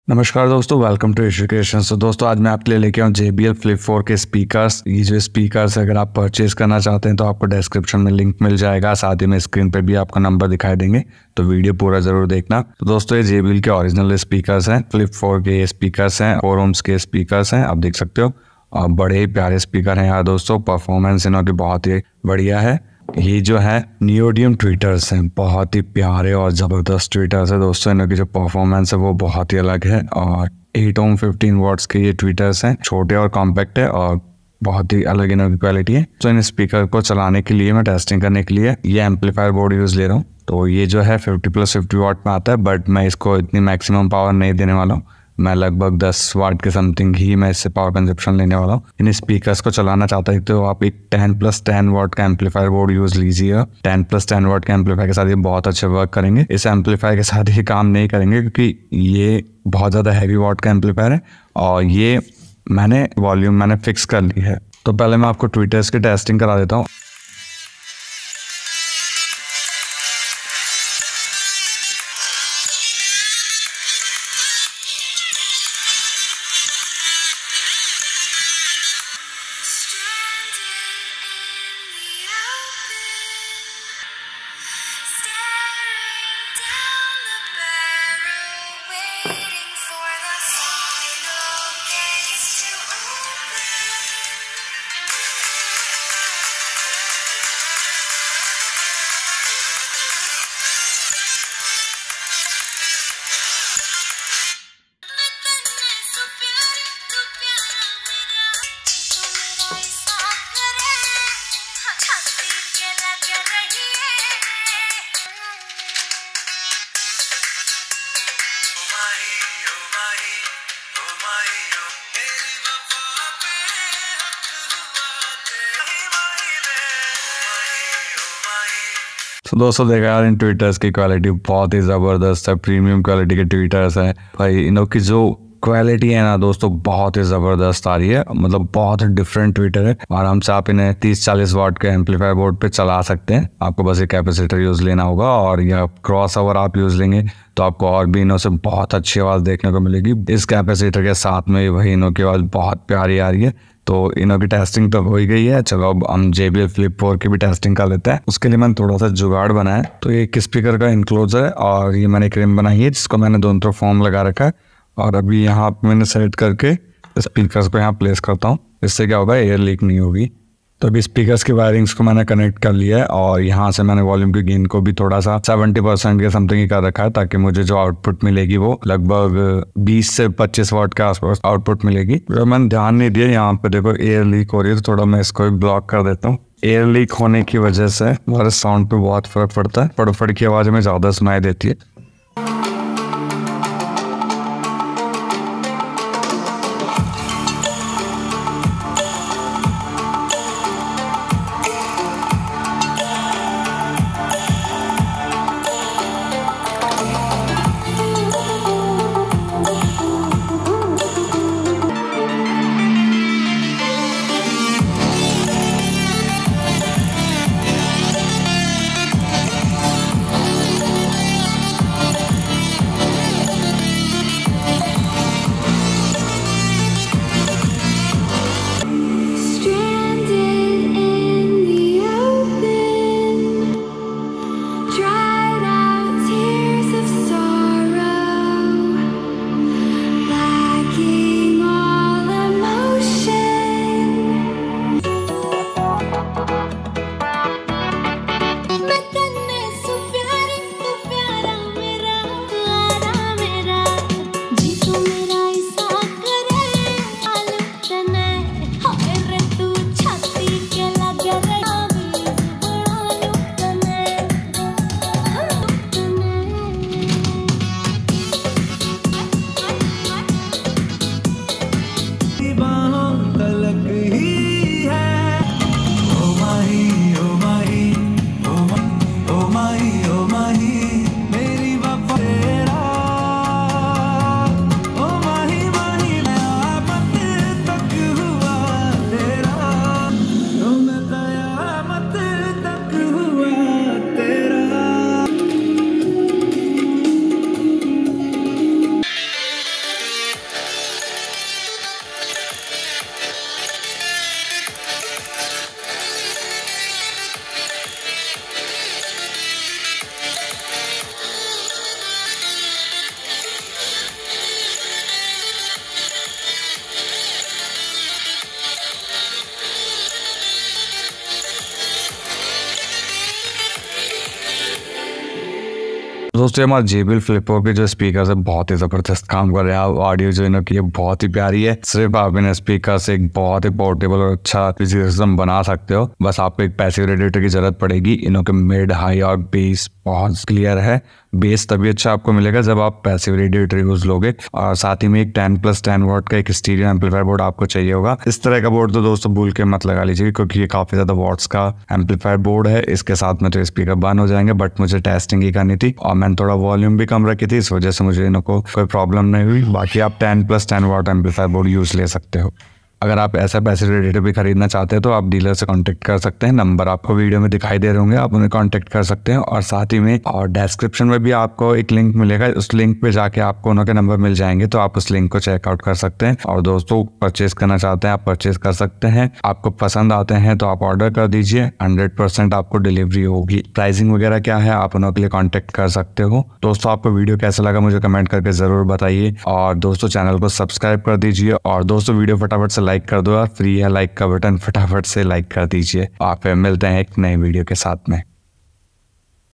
नमस्कार दोस्तों, welcome to education. तो दोस्तों आज मैं आपके लिए लेके आऊँ JBL Flip 4 के स्पीकर्स। ये जो स्पीकर्स अगर आप परचेज करना चाहते हैं तो आपको डिस्क्रिप्शन में लिंक मिल जाएगा, साथ ही में स्क्रीन पे भी आपका नंबर दिखाई देंगे, तो वीडियो पूरा जरूर देखना। तो दोस्तों ये JBL के ओरिजिनल स्पीकर्स हैं, Flip 4 के स्पीकर्स हैं, 4 ohms के स्पीकर्स हैं, आप देख सकते हो। और बड़े ही प्यारे स्पीकर हैं यार दोस्तों, परफॉर्मेंस इनों की बहुत ही बढ़िया है। ये जो है नियोडियम ट्वीटर्स हैं, बहुत ही प्यारे और ज़बरदस्त ट्वीटर्स है दोस्तों। इनकी जो परफॉर्मेंस है वो बहुत ही अलग है और 8 ohm 15 वॉट्स के ये ट्वीटर्स हैं, छोटे और कॉम्पैक्ट है और बहुत ही अलग इनकी क्वालिटी है। तो इन स्पीकर को चलाने के लिए मैं टेस्टिंग करने के लिए ये एम्पलीफायर बोर्ड यूज़ ले रहा हूँ। तो ये जो है 50+50 वाट में आता है, बट मैं इसको इतनी मैक्सिमम पावर नहीं देने वाला हूँ। मैं लगभग 10 वाट के समथिंग ही मैं इससे पावर कंजप्शन लेने वाला हूँ। इन स्पीकर्स को चलाना चाहता है तो आप एक 10+10 वाट का एम्पलीफायर बोर्ड यूज लीजिए। 10+10 वाट के एम्पलीफायर के साथ ये बहुत अच्छे वर्क करेंगे। इस एम्पलीफायर के साथ ये काम नहीं करेंगे क्योंकि ये बहुत ज़्यादा हैवी वाट का एम्पलीफायर है और ये वॉल्यूम मैंने फिक्स कर ली है। तो पहले मैं आपको ट्विटर्स की टेस्टिंग करा देता हूँ। तो दोस्तों देखा यार, इन ट्विटर्स की क्वालिटी बहुत ही ज़बरदस्त है, प्रीमियम क्वालिटी के ट्विटर्स हैं भाई। इनों की जो क्वालिटी है ना दोस्तों, बहुत ही ज़बरदस्त आ रही है, मतलब बहुत डिफरेंट ट्विटर है। आराम से आप इन्हें 30-40 वाट के एम्पलीफायर बोर्ड पे चला सकते हैं। आपको बस एक कैपेसिटर यूज़ लेना होगा और या क्रॉस ओवर आप यूज़ लेंगे तो आपको और भी इनों से बहुत अच्छी आवाज़ देखने को मिलेगी। इस कैपेसिटर के साथ में वही इनों की आवाज़ बहुत प्यारी आ रही है। तो इनों की टेस्टिंग तो हो ही गई है। चलो अब हम JBL Flip 4 की भी टेस्टिंग कर लेते हैं। उसके लिए मैंने थोड़ा सा जुगाड़ बनाया। तो ये एक स्पीकर का इंक्लोजर है और ये मैंने एक रिम बनाई है जिसको मैंने दोनों तरफ फॉर्म लगा रखा है। और अभी यहाँ मैंने सेट करके स्पीकर्स को यहाँ प्लेस करता हूँ। इससे क्या होगा, एयर लीक नहीं होगी। तो अभी स्पीकर्स की वायरिंग्स को मैंने कनेक्ट कर लिया है और यहाँ से मैंने वॉल्यूम के गेन को भी थोड़ा सा 70% के समथिंग ही कर रखा है, ताकि मुझे जो आउटपुट मिलेगी वो लगभग 20 से 25 वाट के आसपास आउटपुट मिलेगी। तो मैंने ध्यान नहीं दिया, यहाँ पे देखो एयर लीक हो रही है, तो थोड़ा मैं इसको भी ब्लॉक कर देता हूँ। एयर लीक होने की वजह से हमारे साउंड पे बहुत फर्क पड़ता है, फड़फड़ की आवाज़ में ज़्यादा सुनाई देती है। दोस्तों हमारे JBL Flip 4 के जो स्पीकर है बहुत ही जबरदस्त काम कर रहे हैं। ऑडियो जो इन्होंने की है बहुत ही प्यारी है। सिर्फ आप इन स्पीकर से एक बहुत ही पोर्टेबल और अच्छा सिस्टम बना सकते हो। बस आपको एक पैसिव रेडिएटर की जरूरत पड़ेगी। इन्हों के मिड, हाई और बेस बहुत क्लियर है। बेस तभी अच्छा आपको मिलेगा जब आप पैसिव रेडिएटर यूज लोगे, और साथ ही में एक 10+10 वॉट का एक स्टीरियो एम्पलीफायर बोर्ड आपको चाहिए होगा। इस तरह का बोर्ड तो दोस्तों भूल के मत लगा लीजिए, क्योंकि ये काफी ज्यादा वॉट्स का एम्पलीफायर बोर्ड है। इसके साथ में तो स्पीकर बंद हो जाएंगे, बट मुझे टेस्टिंग ही करनी थी और मैंने थोड़ा वॉल्यूम भी कम रखी थी, इस वजह से मुझे इनको कोई प्रॉब्लम नहीं हुई। बाकी आप 10+10 वॉट एम्पलीफायर बोर्ड यूज ले सकते हो। अगर आप ऐसा पैसिव रेडिएटर भी खरीदना चाहते हैं तो आप डीलर से कांटेक्ट कर सकते हैं। नंबर आपको वीडियो में दिखाई दे रहे होंगे, आप उन्हें कांटेक्ट कर सकते हैं। और साथ ही में और डिस्क्रिप्शन में भी आपको एक लिंक मिलेगा, उस लिंक पे जाके आपको उनके नंबर मिल जाएंगे, तो आप उस लिंक को चेकआउट कर सकते हैं। और दोस्तों परचेज करना चाहते हैं आप परचेज कर सकते हैं। आपको पसंद आते हैं तो आप ऑर्डर कर दीजिए, 100% आपको डिलीवरी होगी। प्राइसिंग वगैरह क्या है आप उनके लिए कॉन्टेक्ट कर सकते हो। दोस्तों आपको वीडियो कैसा लगा मुझे कमेंट करके जरूर बताइए, और दोस्तों चैनल को सब्सक्राइब कर दीजिए। और दोस्तों वीडियो फटाफट से लाइक कर दो, फ्री है लाइक का बटन, फटाफट से लाइक कर दीजिए। आप मिलते हैं एक नए वीडियो के साथ में।